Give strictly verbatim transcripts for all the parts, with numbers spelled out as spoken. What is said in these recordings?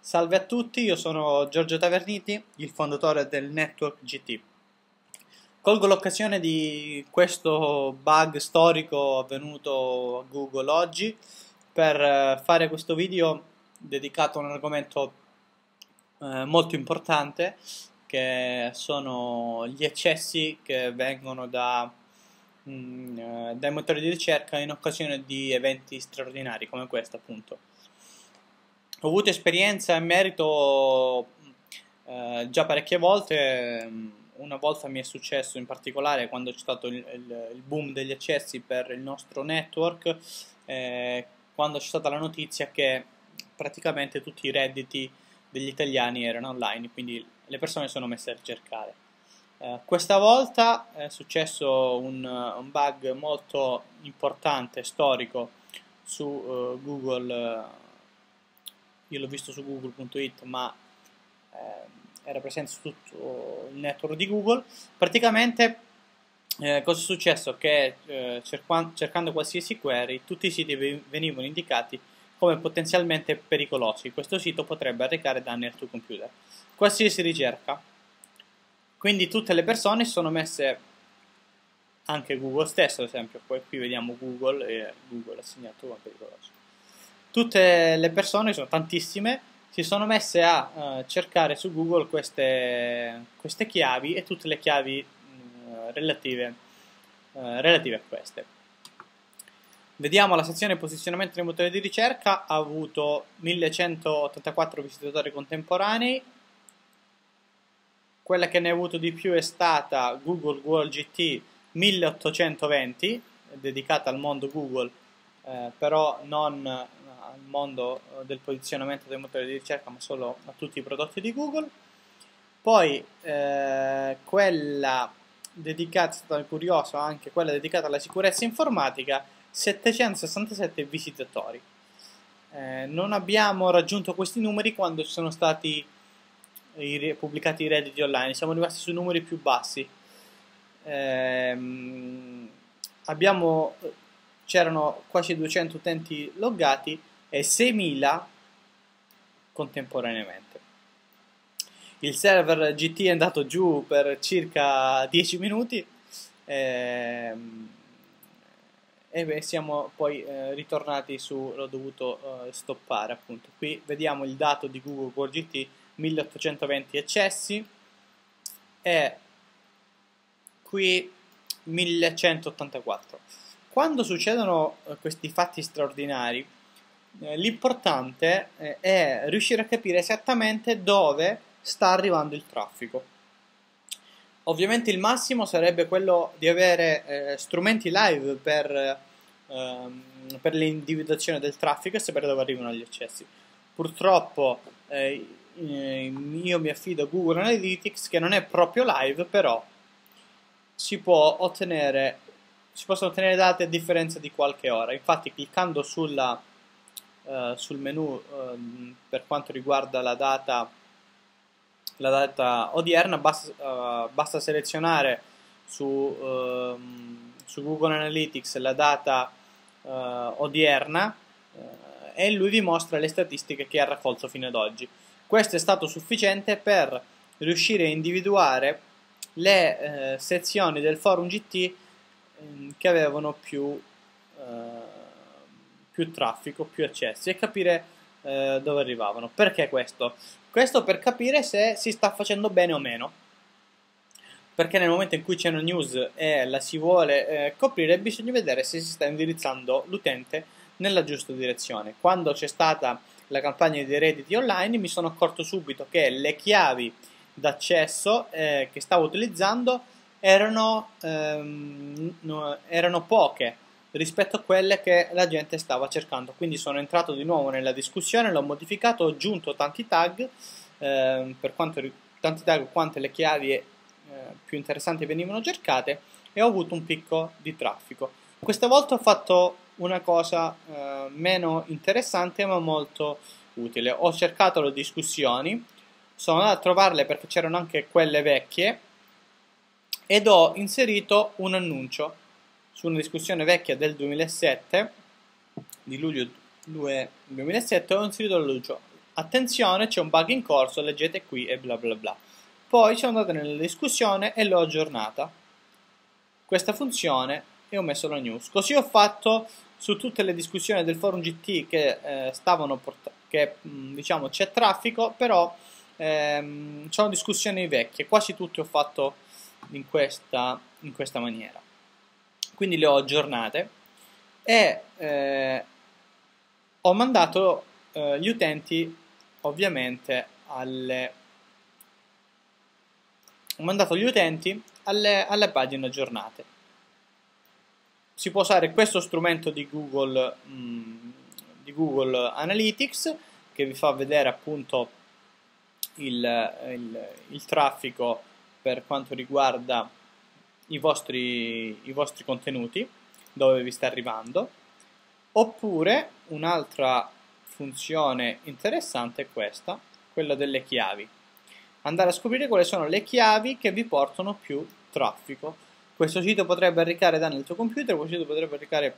Salve a tutti, io sono Giorgio Taverniti, il fondatore del Network G T. Colgo l'occasione di questo bug storico avvenuto a Google oggi per eh, fare questo video dedicato a un argomento eh, molto importante, che sono gli eccessi che vengono da, mm, eh, dai motori di ricerca in occasione di eventi straordinari come questo, appunto. Ho avuto esperienza in merito eh, già parecchie volte. Una volta mi è successo in particolare quando c'è stato il, il- il boom degli accessi per il nostro network, eh, quando c'è stata la notizia che praticamente tutti i redditi degli italiani erano online, quindi le persone sono messe a ricercare. Eh, questa volta è successo un, un bug molto importante, storico, su eh, Google. eh, io l'ho visto su google punto it, ma eh, era presente su tutto il network di Google. Praticamente eh, cosa è successo? Che eh, cerca- cercando qualsiasi query tutti i siti ve- venivano indicati come potenzialmente pericolosi. Questo sito potrebbe arrecare danni al tuo computer. Qualsiasi ricerca. Quindi tutte le persone si sono messe, anche Google stesso ad esempio, poi qui vediamo Google e Google ha segnato come pericoloso. Tutte le persone, sono tantissime, si sono messe a eh, cercare su Google queste, queste chiavi e tutte le chiavi mh, relative, eh, relative a queste. Vediamo la sezione posizionamento dei motori di ricerca, ha avuto millecentottantaquattro visitatori contemporanei. Quella che ne ha avuto di più è stata Google World G T milleottocentoventi, dedicata al mondo Google, eh, però non al mondo del posizionamento dei motori di ricerca, ma solo a tutti i prodotti di Google. Poi eh, quella dedicata, è stata curiosa anche quella dedicata alla sicurezza informatica, settecentosessantasette visitatori. Eh, non abbiamo raggiunto questi numeri quando ci sono stati i, pubblicati i redditi online, siamo rimasti sui numeri più bassi. Ehm, abbiamo, c'erano quasi duecento utenti loggati e seimila contemporaneamente. Il server G T è andato giù per circa dieci minuti ehm, e beh, siamo poi eh, ritornati su, l'ho dovuto eh, stoppare, appunto. Qui vediamo il dato di Google World G T, milleottocentoventi accessi e qui millecentottantaquattro. Quando succedono eh, questi fatti straordinari, eh, l'importante eh, è riuscire a capire esattamente dove sta arrivando il traffico. Ovviamente il massimo sarebbe quello di avere eh, strumenti live per, ehm, per l'individuazione del traffico e sapere dove arrivano gli accessi. Purtroppo eh, io mi affido a Google Analytics, che non è proprio live, però si può ottenere, si possono ottenere dati a differenza di qualche ora. Infatti cliccando sulla, eh, sul menu eh, per quanto riguarda la data la data odierna, basta, uh, basta selezionare su, uh, su Google Analytics la data uh, odierna uh, e lui vi mostra le statistiche che ha raccolto fino ad oggi. Questo è stato sufficiente per riuscire a individuare le uh, sezioni del forum G T um, che avevano più, uh, più traffico, più accessi e capire uh, dove arrivavano. Perché questo? Questo per capire se si sta facendo bene o meno, perché nel momento in cui c'è una news e la si vuole eh, coprire, bisogna vedere se si sta indirizzando l'utente nella giusta direzione. Quando c'è stata la campagna dei redditi online mi sono accorto subito che le chiavi d'accesso eh, che stavo utilizzando erano, ehm, no, erano poche rispetto a quelle che la gente stava cercando. Quindi sono entrato di nuovo nella discussione, l'ho modificato, ho aggiunto tanti tag, eh, per quanto tanti tag quante le chiavi eh, più interessanti venivano cercate, e ho avuto un picco di traffico. Questa volta ho fatto una cosa eh, meno interessante ma molto utile. Ho cercato le discussioni, sono andato a trovarle perché c'erano anche quelle vecchie ed ho inserito un annuncio su una discussione vecchia del duemilasette, di luglio duemilasette. Ho inserito l'annuncio: attenzione, c'è un bug in corso, leggete qui e bla bla bla. Poi sono andato nella discussione e l'ho aggiornata questa funzione e ho messo la news. Così ho fatto su tutte le discussioni del forum G T che eh, stavano portando, che mh, diciamo c'è traffico, però ehm, sono discussioni vecchie, quasi tutte ho fatto in questa, in questa maniera. Quindi le ho aggiornate e eh, ho mandato eh, gli utenti ovviamente alle ho mandato gli utenti alle, alle pagine aggiornate. Si può usare questo strumento di Google, mh, di Google Analytics che vi fa vedere appunto il, il, il traffico per quanto riguarda i vostri, i vostri contenuti, dove vi sta arrivando. Oppure un'altra funzione interessante è questa, quella delle chiavi. Andare a scoprire quali sono le chiavi che vi portano più traffico. Questo sito potrebbe arrecare danni al tuo computer, questo sito potrebbe arrecare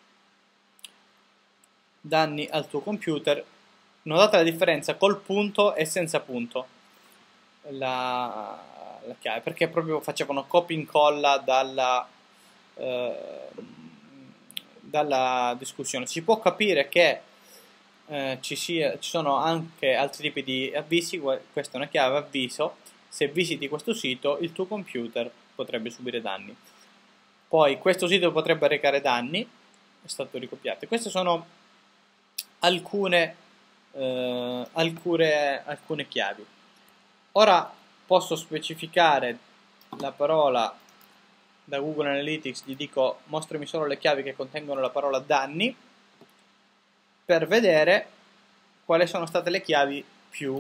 danni al tuo computer. Notate la differenza col punto e senza punto la, la chiave, perché proprio facevano copia e incolla dalla, eh, dalla discussione. Si può capire che eh, ci, sia, ci sono anche altri tipi di avvisi. Questa è una chiave avviso: se visiti questo sito il tuo computer potrebbe subire danni. Poi questo sito potrebbe recare danni, è stato ricopiato. Queste sono alcune, eh, alcune, alcune chiavi. Ora posso specificare la parola da Google Analytics, gli dico mostrami solo le chiavi che contengono la parola danni, per vedere quali sono state le chiavi più,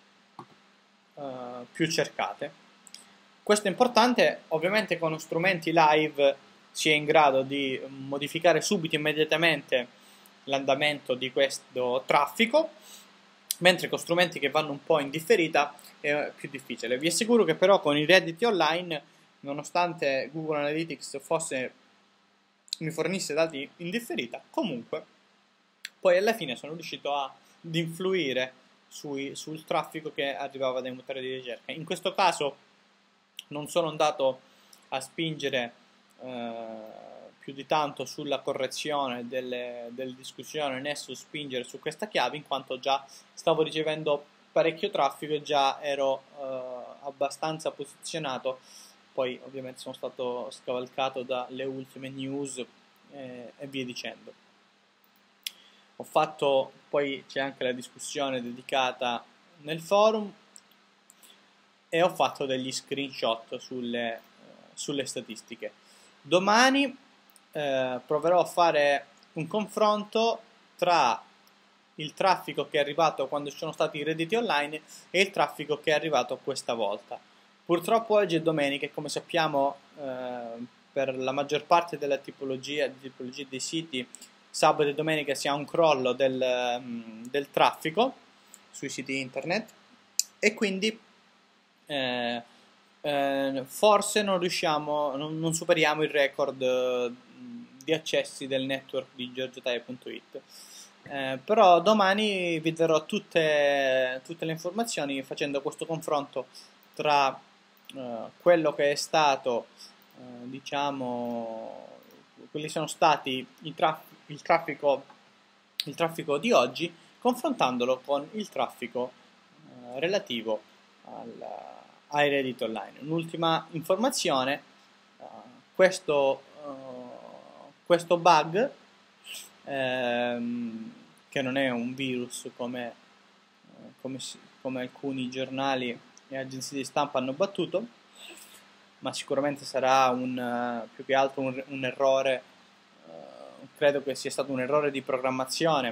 uh, più cercate. Questo è importante, ovviamente con strumenti live si è in grado di modificare subito, immediatamente, l'andamento di questo traffico, mentre con strumenti che vanno un po' in differita è più difficile. Vi assicuro che però con i redditi online, nonostante Google Analytics fosse, mi fornisse dati in differita, comunque poi alla fine sono riuscito ad influire sui, sul traffico che arrivava dai motori di ricerca. In questo caso non sono andato a spingere eh, più di tanto sulla correzione delle, delle discussioni, né su spingere su questa chiave, in quanto già stavo ricevendo parecchio traffico e già ero eh, abbastanza posizionato. Poi ovviamente sono stato scavalcato dalle ultime news eh, e via dicendo. Ho fatto, poi c'è anche la discussione dedicata nel forum, e ho fatto degli screenshot sulle, eh, sulle statistiche. Domani eh, proverò a fare un confronto tra il traffico che è arrivato quando ci sono stati i redditi online e il traffico che è arrivato questa volta. Purtroppo oggi è domenica e, come sappiamo, eh, per la maggior parte della tipologia, tipologia dei siti, sabato e domenica si ha un crollo del, del traffico sui siti internet, e quindi eh, eh, forse non riusciamo, non, non superiamo il record eh, di accessi del network di giorgiotaia punto it. Eh, però domani vi darò tutte, tutte le informazioni, facendo questo confronto tra eh, quello che è stato, eh, diciamo, quelli sono stati i traf il, traffico, il traffico di oggi, confrontandolo con il traffico eh, relativo al, ai redditi online. Un'ultima informazione: uh, questo, uh, questo bug, ehm, che non è un virus come, uh, come, come alcuni giornali e agenzie di stampa hanno battuto, ma sicuramente sarà un, uh, più che altro un, un errore, uh, credo che sia stato un errore di programmazione,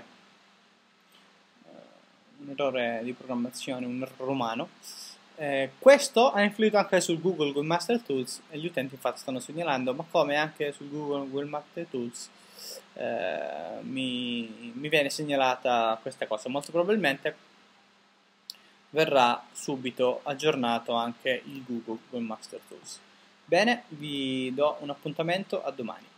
uh, un errore di programmazione, un errore umano. Eh, questo ha influito anche sul Google Webmaster Tools, e gli utenti infatti stanno segnalando, ma come anche sul Google Webmaster Tools eh, mi, mi viene segnalata questa cosa. Molto probabilmente verrà subito aggiornato anche il Google Webmaster Tools. Bene, vi do un appuntamento a domani.